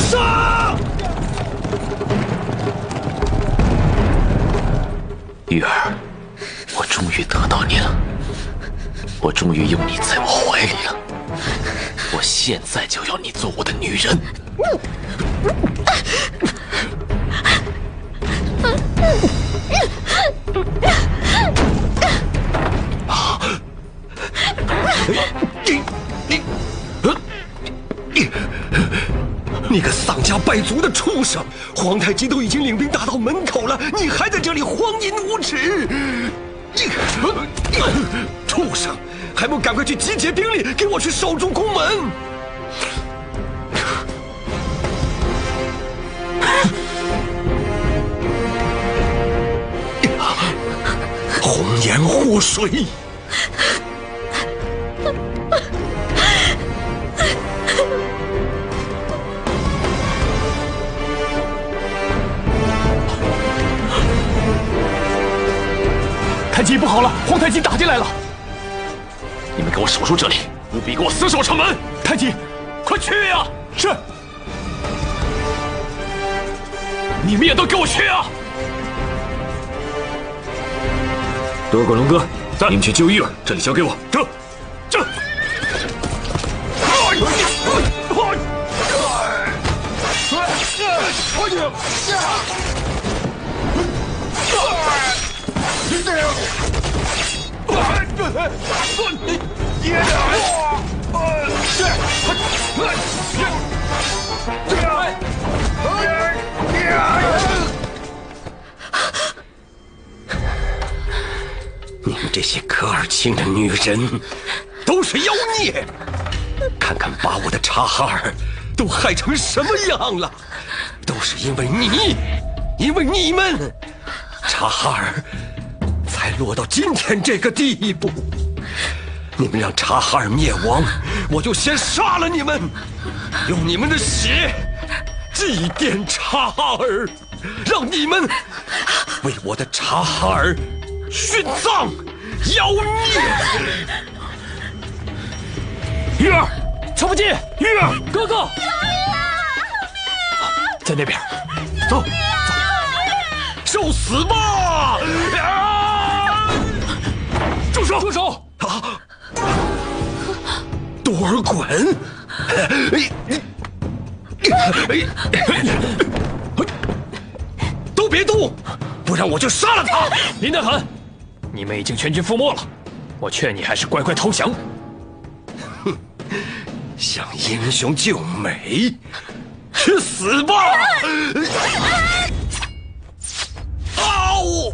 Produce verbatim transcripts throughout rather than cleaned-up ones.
杀！ 玉儿，我终于得到你了，我终于有你在我怀里了，我现在就要你做我的女人。啊！你你你你个丧家败族的畜生！皇太极都已经领兵打到门口了，你还在这里荒淫无耻！你畜生，还不赶快去集结兵力，给我去守住宫门！红颜祸水！ 太极不好了，皇太极打进来了！ 你们给我守住这里，务必给我死守城门！ 太极， 快去呀！ 是。 你们也都给我去啊！ 多尔衮龙哥， 在， 你们去救玉儿，这里交给我。 这，这。 你们这些科尔沁的女人，都是妖孽！看看把我的察哈尔都害成什么样了，都是因为你，因为你们，察哈尔才落到今天这个地步。你们让察哈尔灭亡，我就先杀了你们，用你们的血祭奠察哈尔，让你们为我的察哈尔殉葬妖孽！ 玉儿，程不进，玉儿，哥哥， 在那边，走走，受死吧！啊！ 住手！住手！ 啊！多尔衮，都别动，不然我就杀了他！ 林丹汗，你们已经全军覆没了，我劝你还是乖乖投降。 哼，想英雄救美，去死吧！啊呜！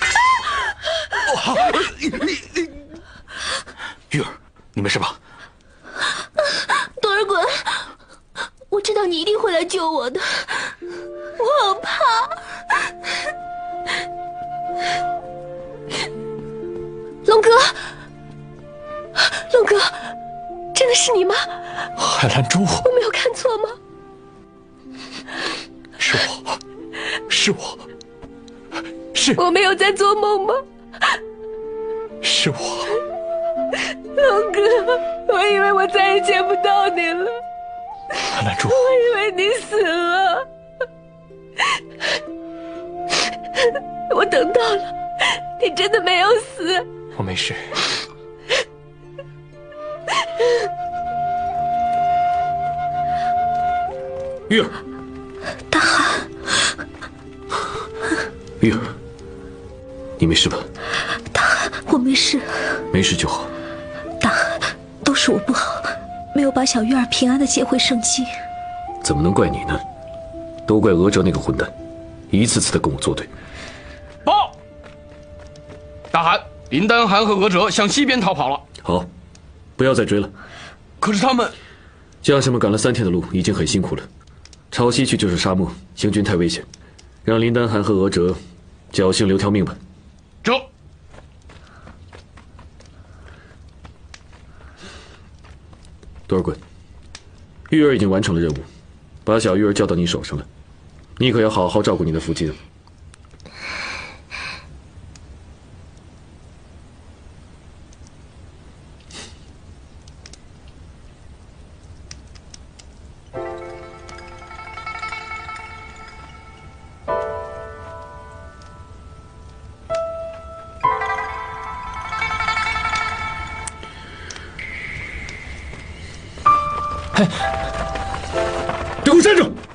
玉儿，你没事吧？ 多尔衮，我知道你一定会来救我的，我好怕。龙哥，龙哥，真的是你吗？ 海兰珠， 我没有看错吗？ 是我，是我，是我没有在做梦吗？ 是我。 龙哥，我以为我再也见不到你了。 海兰珠， 我以为你死了。我等到了，你真的没有死。 我没事。 玉儿， 大汗， 玉儿，你没事吧？ 大汗，我没事。 没事就好。 大汗，都是我不好，没有把小玉儿平安的接回圣境。 怎么能怪你呢？都怪额哲那个混蛋，一次次的跟我作对。 报！大汗，林丹汗和额哲向西边逃跑了。 好，不要再追了。 可是他们， 将士们赶了三天的路，已经很辛苦了。朝西去就是沙漠，行军太危险，让林丹汗和额哲侥幸留条命吧。 这。 多尔衮，玉儿已经完成了任务，把小玉儿交到你手上了，你可要好好照顾你的父亲。 给我站住！